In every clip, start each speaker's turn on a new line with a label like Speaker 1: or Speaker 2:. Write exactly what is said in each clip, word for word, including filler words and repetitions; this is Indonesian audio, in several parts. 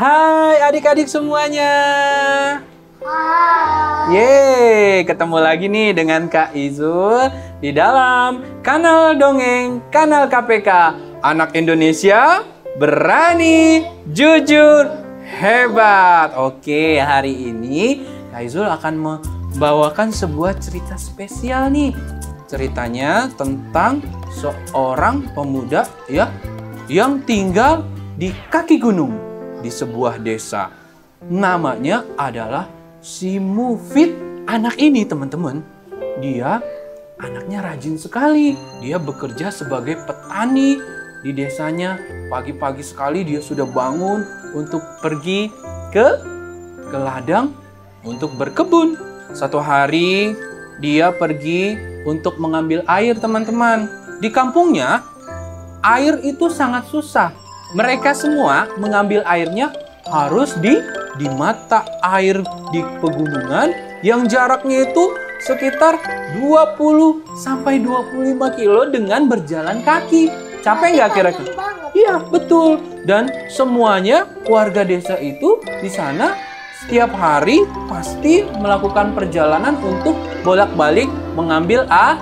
Speaker 1: Hai adik-adik semuanya.
Speaker 2: Hai.
Speaker 1: Yeay, ketemu lagi nih dengan Kak Izul di dalam kanal Dongeng, kanal K P K. Anak Indonesia berani, jujur, hebat. Oke, hari ini Kak Izul akan membawakan sebuah cerita spesial nih. Ceritanya tentang seorang pemuda ya yang tinggal di kaki gunung di sebuah desa. Namanya adalah si Mufid. Anak ini teman-teman, dia anaknya rajin sekali. Dia bekerja sebagai petani di desanya. Pagi-pagi sekali dia sudah bangun untuk pergi ke ke ladang untuk berkebun. Satu hari dia pergi untuk mengambil air, teman-teman. Di kampungnya air itu sangat susah. Mereka semua mengambil airnya harus di di mata air di pegunungan yang jaraknya itu sekitar dua puluh sampai dua puluh lima kilo dengan berjalan kaki. Capek nggak kira-kira? Iya, betul. Dan semuanya warga desa itu di sana setiap hari pasti melakukan perjalanan untuk bolak-balik mengambil a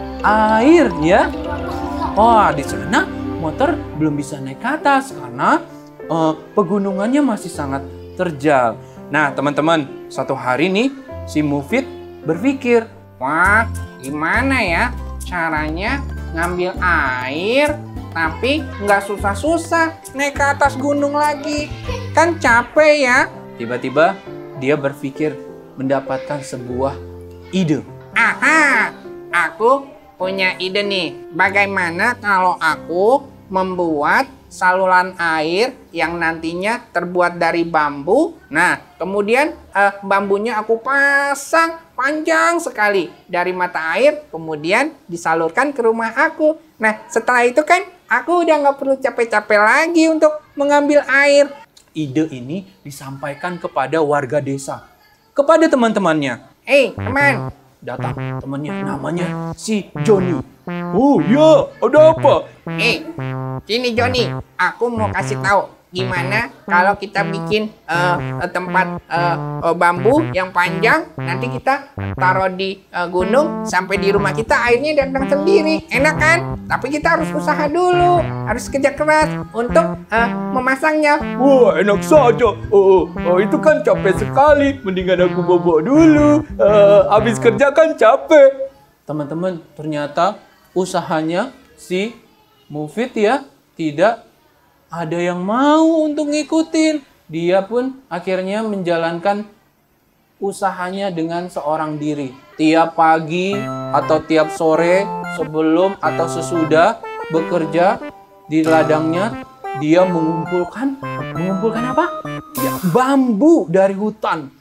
Speaker 1: air ya. Wah, di sana motor belum bisa naik ke atas karena uh, pegunungannya masih sangat terjal. Nah, teman-teman, satu hari nih si Mufid berpikir, wah, gimana ya caranya ngambil air tapi nggak susah-susah naik ke atas gunung lagi, kan capek ya. Tiba-tiba dia berpikir mendapatkan sebuah ide.
Speaker 3: Aha, aku punya ide nih. Bagaimana kalau aku membuat saluran air yang nantinya terbuat dari bambu. Nah, kemudian eh, bambunya aku pasang panjang sekali dari mata air, kemudian disalurkan ke rumah aku. Nah, setelah itu kan aku udah nggak perlu capek-capek lagi untuk mengambil air.
Speaker 1: Ide ini disampaikan kepada warga desa, kepada teman-temannya.
Speaker 3: Eh, teman,
Speaker 1: datang temannya, namanya si Joni. Oh ya, ada apa?
Speaker 3: Eh, sini Joni, aku mau kasih tahu gimana kalau kita bikin uh, tempat uh, bambu yang panjang, nanti kita taruh di uh, gunung, sampai di rumah kita airnya datang sendiri. Enak kan? Tapi kita harus usaha dulu, harus kerja keras untuk uh, memasangnya.
Speaker 1: Wah, enak saja. Oh, oh, itu kan capek sekali. Mendingan aku bobo dulu. Uh, habis kerja kan capek. Teman-teman, ternyata usahanya si Mufid ya tidak ada yang mau untuk ngikutin. Dia pun akhirnya menjalankan usahanya dengan seorang diri. Tiap pagi atau tiap sore, sebelum atau sesudah bekerja di ladangnya, dia mengumpulkan mengumpulkan apa? Ya, bambu dari hutan.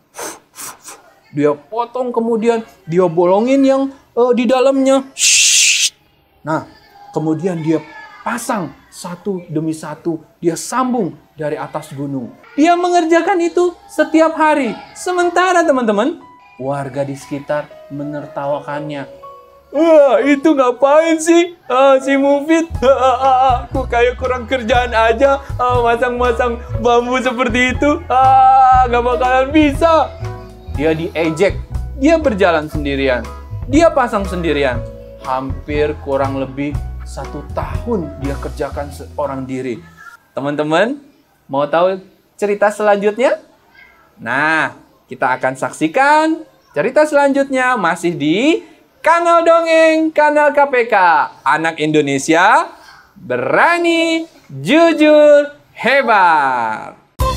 Speaker 1: Dia potong, kemudian dia bolongin yang uh, di dalamnya. Nah, kemudian dia pasang satu demi satu, dia sambung dari atas gunung. Dia mengerjakan itu setiap hari. Sementara teman-teman, warga di sekitar menertawakannya. Wah, itu ngapain sih ah, si Mufid? Aku kayak kurang kerjaan aja, masang-masang ah, bambu seperti itu. Ah, gak bakalan bisa. Dia diejek, dia berjalan sendirian, dia pasang sendirian. Hampir kurang lebih satu tahun dia kerjakan seorang diri. Teman-teman, mau tahu cerita selanjutnya? Nah, kita akan saksikan cerita selanjutnya masih di kanal Dongeng, kanal K P K. Anak Indonesia berani, jujur, hebat.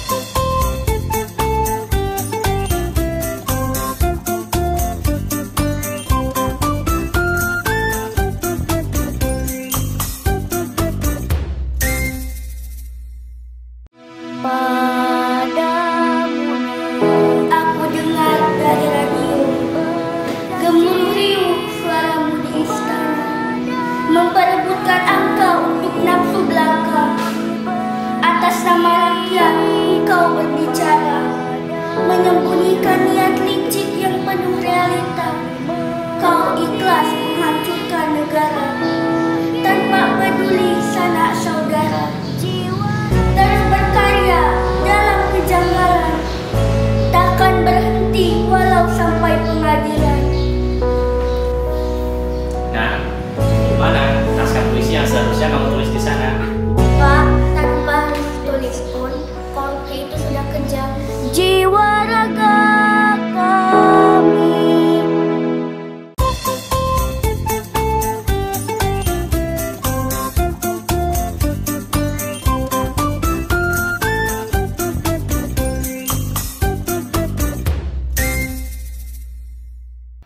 Speaker 2: Memperebutkan angka untuk nafsu belaka. Atas nama rakyat engkau berbicara, menyembunyikan niat licik yang penuh realita. Kau ikhlas menghancurkan negara tanpa peduli sanak saudara. Terus berkarya dalam kehidupan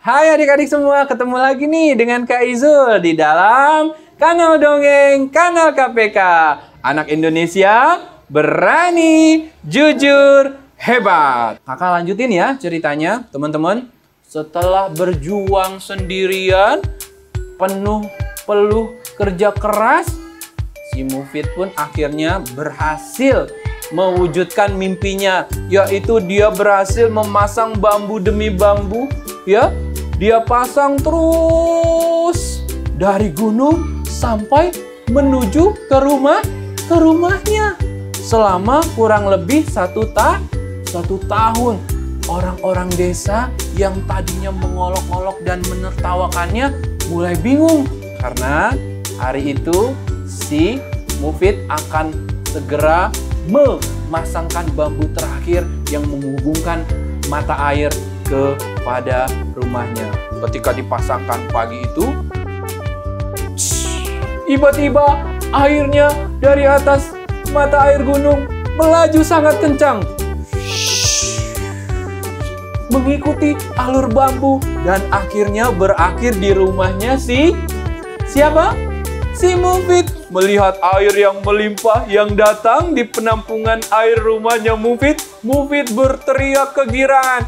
Speaker 1: Hai adik-adik semua, ketemu lagi nih dengan Kak Izul di dalam Kanal Dongeng, Kanal K P K. Anak Indonesia berani, jujur, hebat. Kakak lanjutin ya ceritanya, teman-teman. Setelah berjuang sendirian, penuh peluh kerja keras, si Mufid pun akhirnya berhasil mewujudkan mimpinya, yaitu dia berhasil memasang bambu demi bambu, ya. Dia pasang terus dari gunung sampai menuju ke rumah ke rumahnya. Selama kurang lebih satu ta satu tahun, orang-orang desa yang tadinya mengolok-olok dan menertawakannya mulai bingung karena hari itu si Mufid akan segera memasangkan bambu terakhir yang menghubungkan mata air kepada rumahnya. Ketika dipasangkan pagi itu, tiba-tiba airnya dari atas mata air gunung melaju sangat kencang, mengikuti alur bambu dan akhirnya berakhir di rumahnya si siapa? Si Mufid. Melihat air yang melimpah yang datang di penampungan air rumahnya Mufid, Mufid berteriak kegirangan.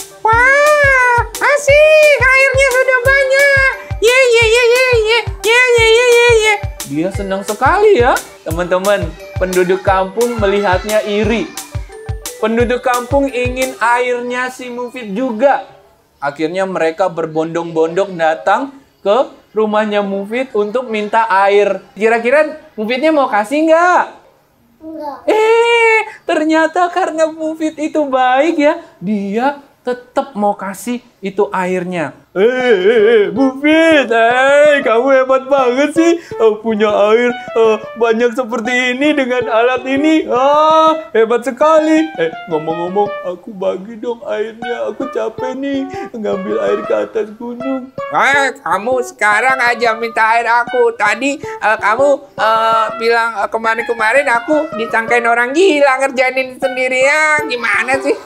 Speaker 3: Wah, asik, airnya sudah banyak. Ye ye ye ye ye ye ye ye ye ye.
Speaker 1: Dia senang sekali ya, teman-teman. Penduduk kampung melihatnya iri. Penduduk kampung ingin airnya si Mufid juga. Akhirnya mereka berbondong-bondong datang ke rumahnya Mufid untuk minta air. Kira-kira Mufidnya mau kasih nggak?
Speaker 2: Enggak.
Speaker 1: Eh, ternyata karena Mufid itu baik ya, dia tetap mau kasih itu airnya. Eh, eh, eh, Mufid, eh, kamu hebat banget sih. Oh, punya air uh, banyak seperti ini dengan alat ini. Ah, hebat sekali. Eh, ngomong-ngomong, aku bagi dong airnya. Aku capek nih ngambil air ke atas gunung.
Speaker 3: Eh, kamu sekarang aja minta air aku. Tadi eh, kamu eh, bilang eh, kemarin-kemarin aku disangkain orang gila ngerjain ini sendirian. Gimana sih?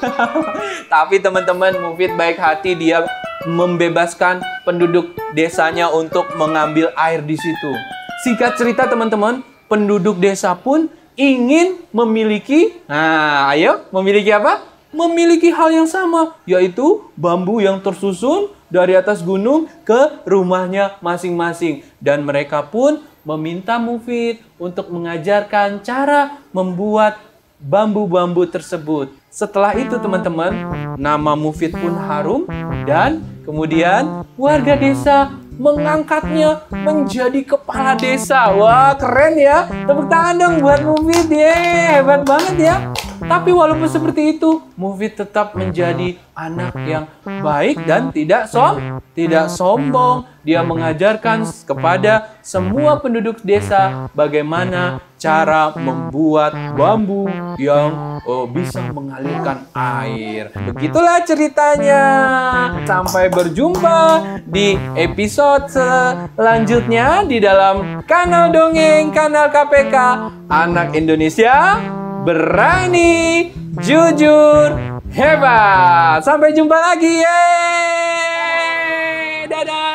Speaker 1: Tapi teman-teman, Mufid baik hati, dia membebaskan penduduk desanya untuk mengambil air di situ. Singkat cerita teman-teman, penduduk desa pun ingin memiliki, nah ayo, memiliki apa? Memiliki hal yang sama, yaitu bambu yang tersusun dari atas gunung ke rumahnya masing-masing. Dan mereka pun meminta Mufid untuk mengajarkan cara membuat bambu-bambu tersebut. Setelah itu teman-teman, nama Mufid pun harum dan kemudian warga desa mengangkatnya menjadi kepala desa. Wah, keren ya. Tepuk tangan dong buat Mufid. Yeay, hebat banget ya. Tapi walaupun seperti itu, Mufid tetap menjadi anak yang baik dan tidak som, tidak sombong. Dia mengajarkan kepada semua penduduk desa bagaimana cara membuat bambu yang oh, bisa mengalirkan air. Begitulah ceritanya. Sampai berjumpa di episode selanjutnya di dalam Kanal Dongeng, Kanal K P K. Anak Indonesia berani, jujur, hebat. Sampai jumpa lagi. Yeay! Dadah!